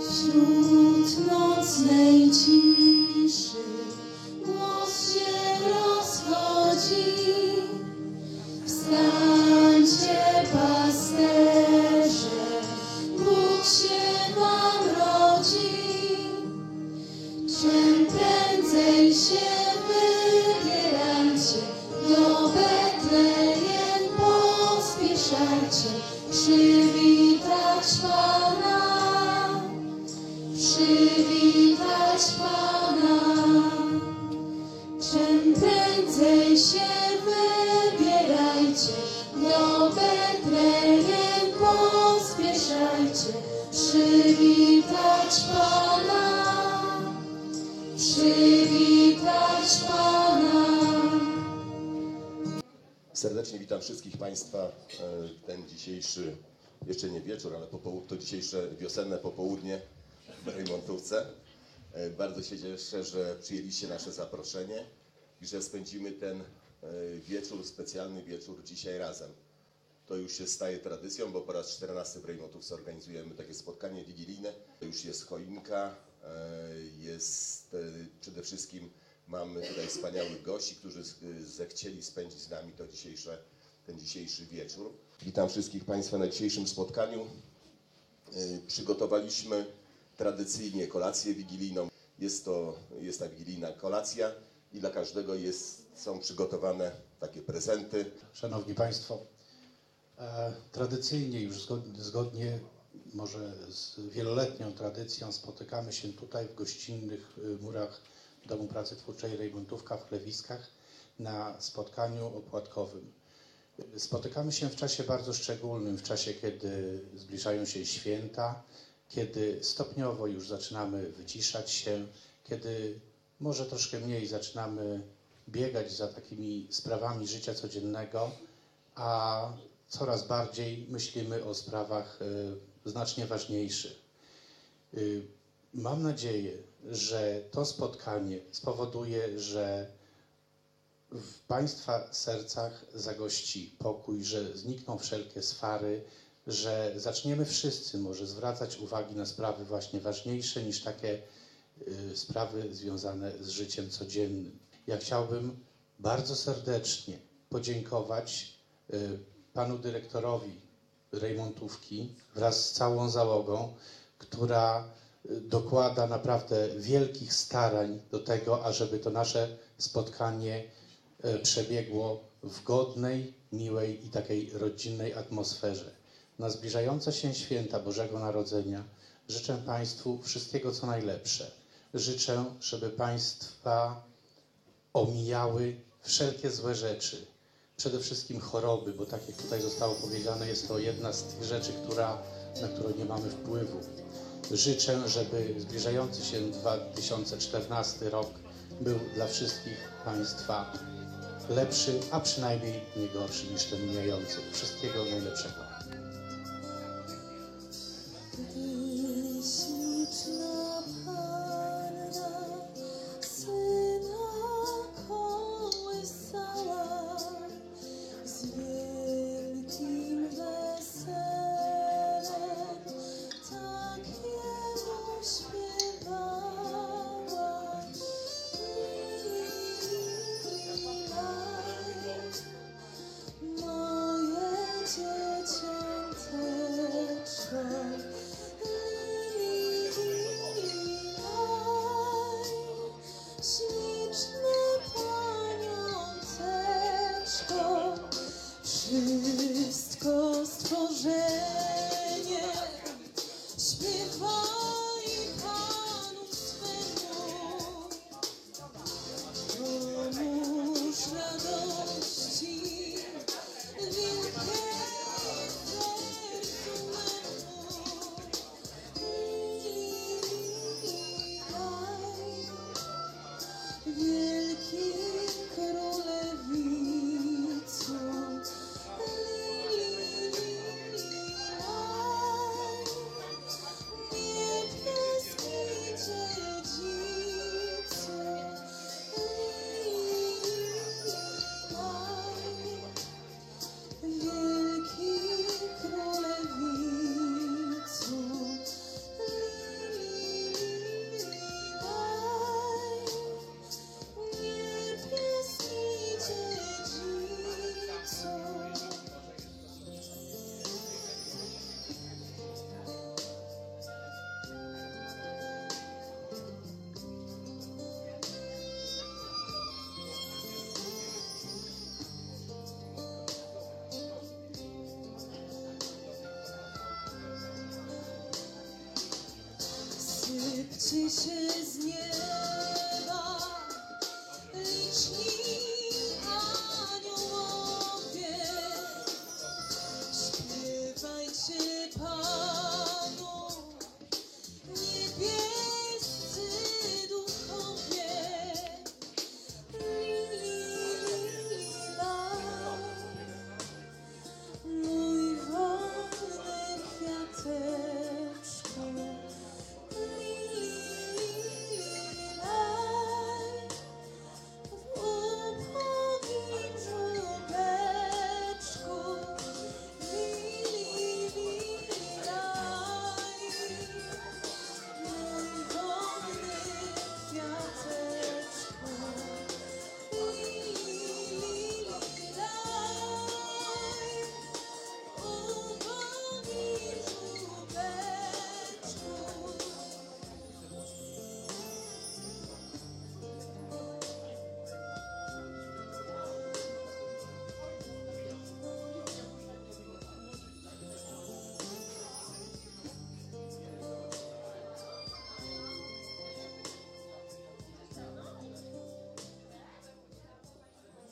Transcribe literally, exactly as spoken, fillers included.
Wśród nocnej ciszy głos się rozchodzi. Wstańcie, pasterze, Bóg się wam rodzi. Czym prędzej się wybierajcie, do Betlejem pospieszajcie, przywitać Pana. Przywitać Pana. Czym prędzej się wybierajcie, do Betlejem pospieszajcie, przywitać Pana. Przywitać Pana. Serdecznie witam wszystkich Państwa w ten dzisiejszy, jeszcze nie wieczór, ale to dzisiejsze wiosenne popołudnie w Rejmontówce. Bardzo się cieszę, że przyjęliście nasze zaproszenie i że spędzimy ten wieczór, specjalny wieczór dzisiaj razem. To już się staje tradycją, bo po raz czternasty w Rejmontówce organizujemy takie spotkanie wigilijne. To już jest choinka, jest przede wszystkim mamy tutaj wspaniałych gości, którzy zechcieli spędzić z nami to dzisiejsze, ten dzisiejszy wieczór. Witam wszystkich Państwa na dzisiejszym spotkaniu. Przygotowaliśmy tradycyjnie kolację wigilijną. Jest to jest ta wigilijna kolacja i dla każdego jest, są przygotowane takie prezenty. Szanowni Państwo, e, tradycyjnie już zgodnie, zgodnie może z wieloletnią tradycją spotykamy się tutaj w gościnnych murach Domu Pracy Twórczej Rejmontówka w Chlewiskach na spotkaniu opłatkowym. Spotykamy się w czasie bardzo szczególnym, w czasie, kiedy zbliżają się święta, kiedy stopniowo już zaczynamy wyciszać się, kiedy może troszkę mniej zaczynamy biegać za takimi sprawami życia codziennego, a coraz bardziej myślimy o sprawach y, znacznie ważniejszych. Y, mam nadzieję, że to spotkanie spowoduje, że w Państwa sercach zagości pokój, że znikną wszelkie swary, że zaczniemy wszyscy może zwracać uwagi na sprawy właśnie ważniejsze niż takie y, sprawy związane z życiem codziennym. Ja chciałbym bardzo serdecznie podziękować y, panu dyrektorowi Rejmontówki wraz z całą załogą, która y, dokłada naprawdę wielkich starań do tego, ażeby to nasze spotkanie y, przebiegło w godnej, miłej i takiej rodzinnej atmosferze. Na zbliżające się święta Bożego Narodzenia życzę Państwu wszystkiego, co najlepsze. Życzę, żeby Państwa omijały wszelkie złe rzeczy, przede wszystkim choroby, bo tak jak tutaj zostało powiedziane, jest to jedna z tych rzeczy, która, na którą nie mamy wpływu. Życzę, żeby zbliżający się dwa tysiące czternasty rok był dla wszystkich Państwa lepszy, a przynajmniej nie gorszy niż ten mijający. Wszystkiego najlepszego. Śliczna Panna Syna kołysała, z wielkim weselem tak Jemu śpiewała. Moje dzieci cieszę z nieba.